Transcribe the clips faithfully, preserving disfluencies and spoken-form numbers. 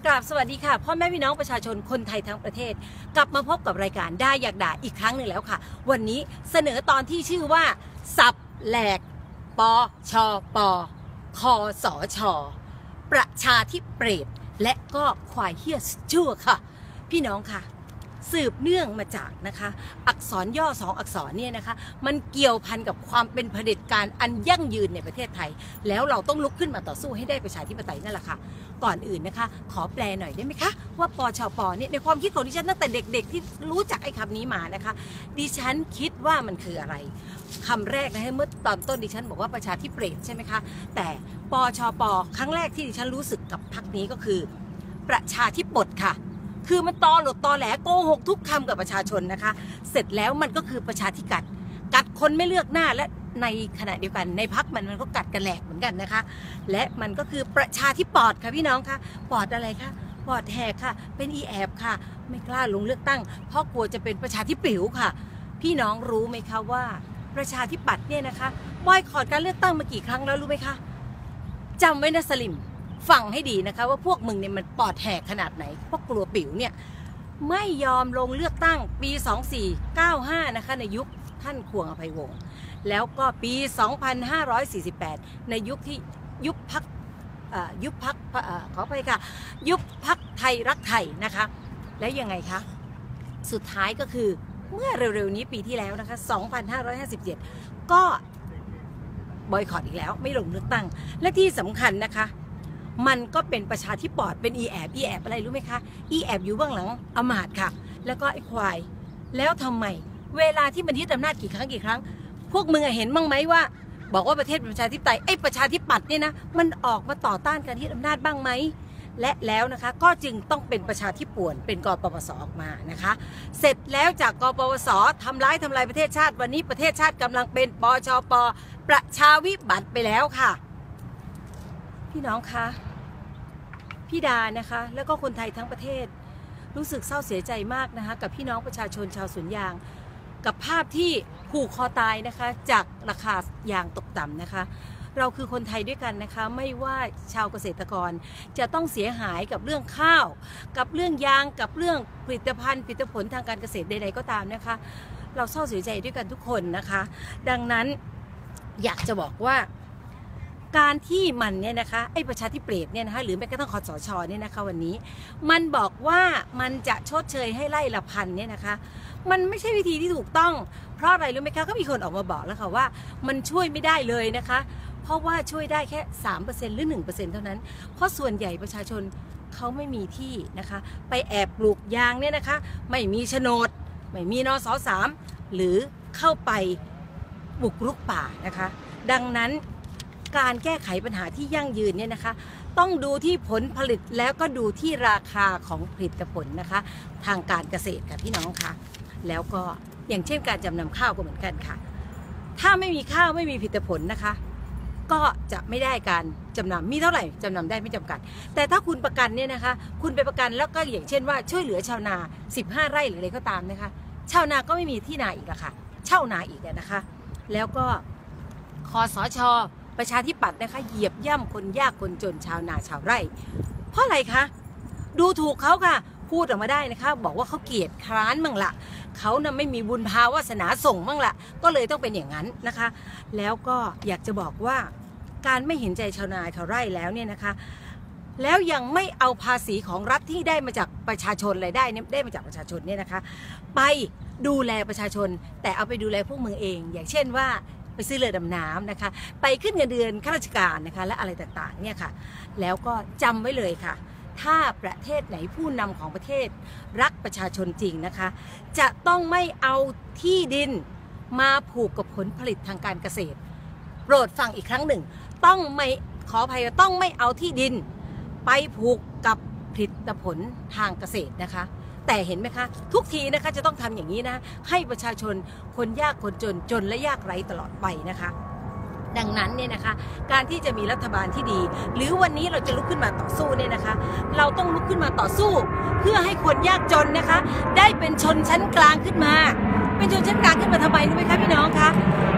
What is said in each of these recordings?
กราบสวัสดีค่ะพ่อแม่พี่น้องประชาชนคนไทยทั้งประเทศกลับมาพบกับรายการได้อยากด่าอีกครั้งหนึ่งแล้วค่ะวันนี้เสนอตอนที่ชื่อว่าสับแหลกปชปคสชประชาธิเปรตและก็ควายเฮียชั่วค่ะพี่น้องค่ะสืบเนื่องมาจากนะคะอักษรย่อสองอักษรเนี่ยนะคะมันเกี่ยวพันกับความเป็นเผด็จการอันยั่งยืนในประเทศไทยแล้วเราต้องลุกขึ้นมาต่อสู้ให้ได้ประชาธิปไตยนั่นแหละค่ะก่อนอื่นนะคะขอแปลหน่อยได้ไหมคะว่าปชปเนี่ยในความคิดของดิฉันตั้งแต่เด็กๆที่รู้จักไอ้คำนี้มานะคะดิฉันคิดว่ามันคืออะไรคำแรกนะเมื่อตอนต้นดิฉันบอกว่าประชาธิเปรตใช่ไหมคะแต่ปชปครั้งแรกที่ดิฉันรู้สึกกับพรรคนี้ก็คือประชาธิปไตยค่ะคือมันตอหลดตอแหลโกหกทุกคำกับประชาชนนะคะเสร็จแล้วมันก็คือประชาธิกัดกัดคนไม่เลือกหน้าและในขณะเดียวกันในพรรคมันมันก็กัดกันแหลกเหมือนกันนะคะและมันก็คือประชาธิปอดค่ะพี่น้องคะปอดอะไรคะปอดแหกค่ะเป็นอีแอบค่ะไม่กล้าลงเลือกตั้งเพราะกลัวจะเป็นประชาธิปิ๋วค่ะพี่น้องรู้ไหมคะว่าประชาธิปัตย์เนี่ยนะคะบอยคอตการเลือกตั้งมากี่ครั้งแล้วรู้ไหมคะจำไว้นะสลิมฟังให้ดีนะคะว่าพวกมึงเนี่ยมันปอดแหกขนาดไหนพวกกลัวปิ๋วเนี่ยไม่ยอมลงเลือกตั้งปีสองสี่เก้าห้านะคะในยุคท่านควงอภัยวงศ์แล้วก็ปีสองพันห้าร้อยสี่สิบแปดในยุคที่ยุบพรรคยุบพรรคขอไปค่ะยุบพรรคไทยรักไทยนะคะแล้วยังไงคะสุดท้ายก็คือเมื่อเร็วๆนี้ปีที่แล้วนะคะสองพันห้าร้อยห้าสิบเจ็ดก็บอยคอตอีกแล้วไม่ลงเลือกตั้งและที่สำคัญนะคะมันก็เป็นประชาธิปไตยเป็นอีแอบอีแอบอะไรรู้ไหมคะอีแอบอยู่เบื้องหลังอำมาตย์ค่ะแล้วก็ไอ้ควายแล้วทำไมเวลาที่มันยึดอำนาจกี่ครั้งกี่ครั้งพวกมึงเห็นบ้างไหมว่าบอกว่าประเทศเป็นประชาธิปไตยไอ้ประชาธิปัตย์เนี่ยนะมันออกมาต่อต้านการยึดอำนาจบ้างไหมและแล้วนะคะก็จึงต้องเป็นประชาธิปไตยเป็นกปปสออกมานะคะเสร็จแล้วจากกปปสทำร้ายทำลายประเทศชาติวันนี้ประเทศชาติกำลังเป็นปชปประชาวิบัติไปแล้วค่ะพี่น้องคะพี่ดานะคะแล้วก็คนไทยทั้งประเทศรู้สึกเศร้าเสียใจมากนะคะกับพี่น้องประชาชนชาวสวนยางกับภาพที่ผูกคอตายนะคะจากราคายางตกต่ำนะคะเราคือคนไทยด้วยกันนะคะไม่ว่าชาวเกษตรกรจะต้องเสียหายกับเรื่องข้าวกับเรื่องยางกับเรื่องผลิตภัณฑ์ผลิตผลทางการเกษตรใดๆก็ตามนะคะเราเศร้าเสียใจด้วยกันทุกคนนะคะดังนั้นอยากจะบอกว่าการที่มันเนี่ยนะคะไอ้ประชาธิปไตยเนี่ยนะคะหรือแม้กระทั่งคสชเนี่ยนะคะวันนี้มันบอกว่ามันจะชดเชยให้ไล่ละพันเนี่ยนะคะมันไม่ใช่วิธีที่ถูกต้องเพราะอะไรรู้ไหมคะก็มีคนออกมาบอกแล้วค่ะว่ามันช่วยไม่ได้เลยนะคะเพราะว่าช่วยได้แค่ สามเปอร์เซ็นต์ หรือ หนึ่งเปอร์เซ็นต์ เท่านั้นเพราะส่วนใหญ่ประชาชนเขาไม่มีที่นะคะไปแอบปลูกยางเนี่ยนะคะไม่มีโฉนดไม่มีนสสามหรือเข้าไปบุกรุกป่านะคะดังนั้นการแก้ไขปัญหาที่ยั่งยืนเนี่ยนะคะต้องดูที่ผลผลิตแล้วก็ดูที่ราคาของผลิตผลนะคะทางการเกษตรค่ะพี่น้องค่ะแล้วก็อย่างเช่นการจำนำข้าวก็เหมือนกันค่ะถ้าไม่มีข้าวไม่มีผลิตผลนะคะก็จะไม่ได้การจำนำมีเท่าไหร่จำนำได้ไม่จำกัดแต่ถ้าคุณประกันเนี่ยนะคะคุณไปประกันแล้วก็อย่างเช่นว่าช่วยเหลือชาวนาสิบห้าไร่หรืออะไรก็ตามนะคะชาวนาก็ไม่มีที่นาอีกละค่ะเช่านาอีกนะคะแล้วก็คสชประชาธิปัตย์นะคะเหยียบย่ำคนยากคนจนชาวนาชาวไร่เพราะอะไรคะดูถูกเขาค่ะพูดออกมาได้นะคะบอกว่าเขาเกลียดคร้านมั่งละเขาน่ะไม่มีบุญภาวาสนาส่งมั่งละก็เลยต้องเป็นอย่างนั้นนะคะแล้วก็อยากจะบอกว่าการไม่เห็นใจชาวนาชาวไร่แล้วเนี่ยนะคะแล้วยังไม่เอาภาษีของรัฐที่ได้มาจากประชาชนรายได้เนี่ยได้มาจากประชาชนเนี่ยนะคะไปดูแลประชาชนแต่เอาไปดูแลพวกมึงเองอย่างเช่นว่าไปซื้อเรือดำน้ำนะคะไปขึ้นเงินเดือนข้าราชการนะคะและอะไรต่างๆเนี่ยค่ะแล้วก็จำไว้เลยค่ะถ้าประเทศไหนผู้นำของประเทศรักประชาชนจริงนะคะจะต้องไม่เอาที่ดินมาผูกกับผลผลิตทางการเกษตรโปรดฟังอีกครั้งหนึ่งต้องไม่ขออภัยต้องไม่เอาที่ดินไปผูกกับผลิตผลทางเกษตรนะคะแต่เห็นไหมคะทุกทีนะคะจะต้องทำอย่างนี้นะให้ประชาชนคนยากคนจนจนและยากไร้ตลอดไปนะคะดังนั้นเนี่ยนะคะการที่จะมีรัฐบาลที่ดีหรือวันนี้เราจะลุกขึ้นมาต่อสู้เนี่ยนะคะเราต้องลุกขึ้นมาต่อสู้เพื่อให้คนยากจนนะคะได้เป็นชนชั้นกลางขึ้นมาเป็นชนชั้นกลางขึ้นมาทำไมรู้ไหมคะพี่น้องคะ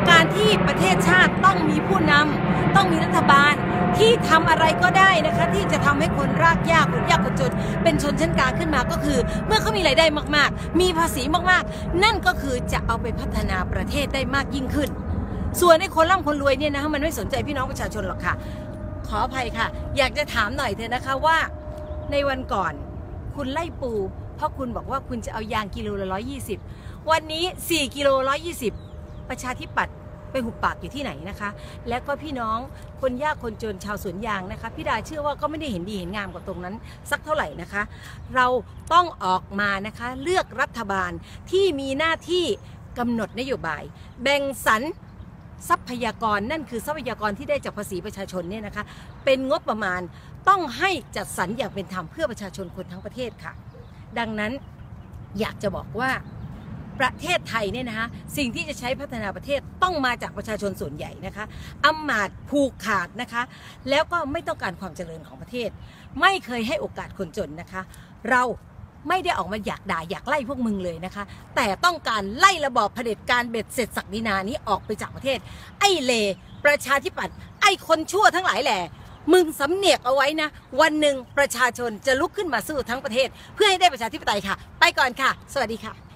การที่ประเทศชาติต้องมีผู้นำต้องมีรัฐบาลที่ทำอะไรก็ได้นะคะที่จะทำให้คนรากหญ้าคนยากคนจนเป็นชนชั้นกลางขึ้นมาก็คือเมื่อเขามีรายได้มากๆมีภาษีมากๆนั่นก็คือจะเอาไปพัฒนาประเทศได้มากยิ่งขึ้นส่วนไอ้คนร่ำคนรวยเนี่ยนะคะมันไม่สนใจพี่น้องประชาชนหรอกค่ะขออภัยค่ะอยากจะถามหน่อยเถอะนะคะว่าในวันก่อนคุณไล่ปูเพราะคุณบอกว่าคุณจะเอายางกิโลละร้อยยี่สิบวันนี้สี่กิโลร้อยยี่สิบประชาธิปัตย์ไปหุบปากอยู่ที่ไหนนะคะและก็พี่น้องคนยากคนจนชาวสวนยางนะคะพี่ดาเชื่อว่าก็ไม่ได้เห็นดีเห็นงามกับตรงนั้นสักเท่าไหร่นะคะเราต้องออกมานะคะเลือกรัฐบาลที่มีหน้าที่กำหนดนโยบายแบ่งสรรทรัพยากรนั่นคือทรัพยากรที่ได้จากภาษีประชาชนเนี่ยนะคะเป็นงบประมาณต้องให้จัดสรรอย่างเป็นธรรมเพื่อประชาชนคนทั้งประเทศค่ะดังนั้นอยากจะบอกว่าประเทศไทยเนี่ยนะคะสิ่งที่จะใช้พัฒนาประเทศต้องมาจากประชาชนส่วนใหญ่นะคะอำมาตย์ผูกขาดนะคะแล้วก็ไม่ต้องการความเจริญของประเทศไม่เคยให้โอกาสคนจนนะคะเราไม่ได้ออกมาอยากด่าอยากไล่พวกมึงเลยนะคะแต่ต้องการไล่ระบอบเผด็จการเบ็ดเสร็จศักดินานี้ออกไปจากประเทศไอ้เลประชาธิปัตย์ไอ้คนชั่วทั้งหลายแหล่มึงสำเนียกเอาไว้นะวันหนึ่งประชาชนจะลุกขึ้นมาสู้ทั้งประเทศเพื่อให้ได้ประชาธิปไตยค่ะไปก่อนค่ะสวัสดีค่ะ